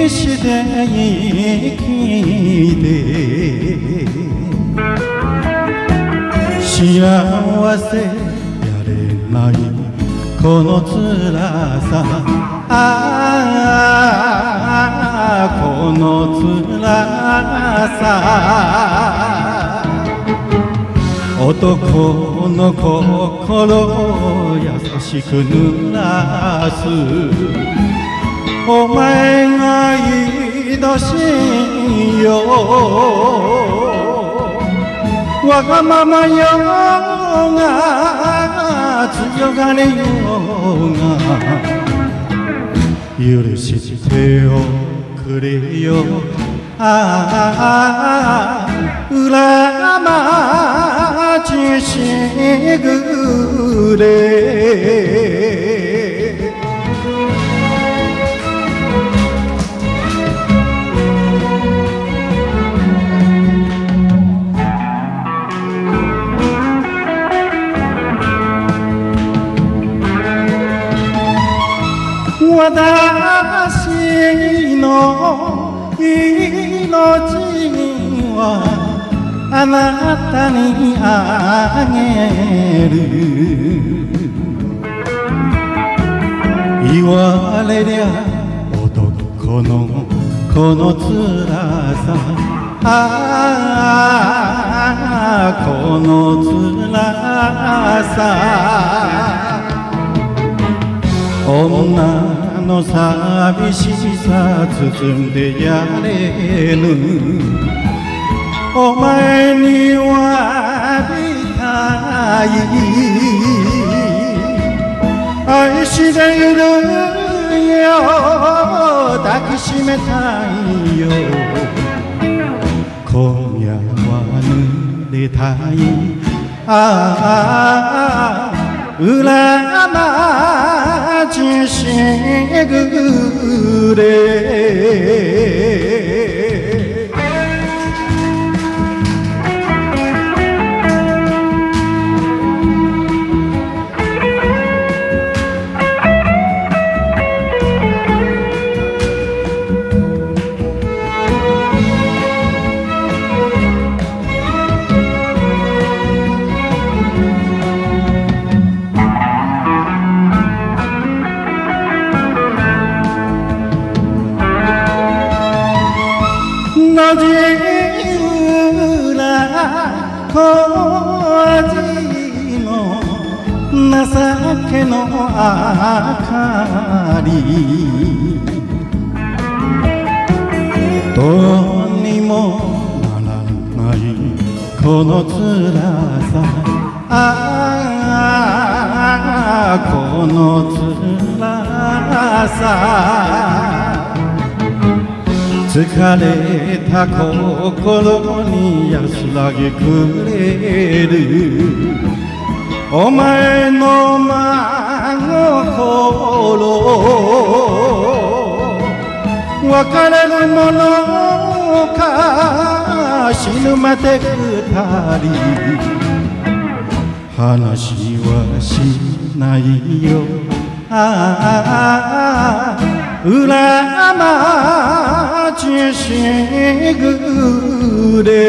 して生きて幸せやれないこの辛さこの辛さ男の心優しく濡らすお前が愛しいよわがままよが強がれよが許しておくれよ裏町しぐれ私の命はあなたにあげる言われりゃ男のこの辛さこの辛さ女の寂しさ包んでやれぬお前に詫びたい愛しているよ抱きしめたいよ今夜は濡れたい裏町しぐれ路地裏小路の情けの明かりどうにもならないこの辛さこの辛さ疲れた心に安らぎくれるお前の真心別れるものか死ぬまで二人話はしないよ裏町しぐれ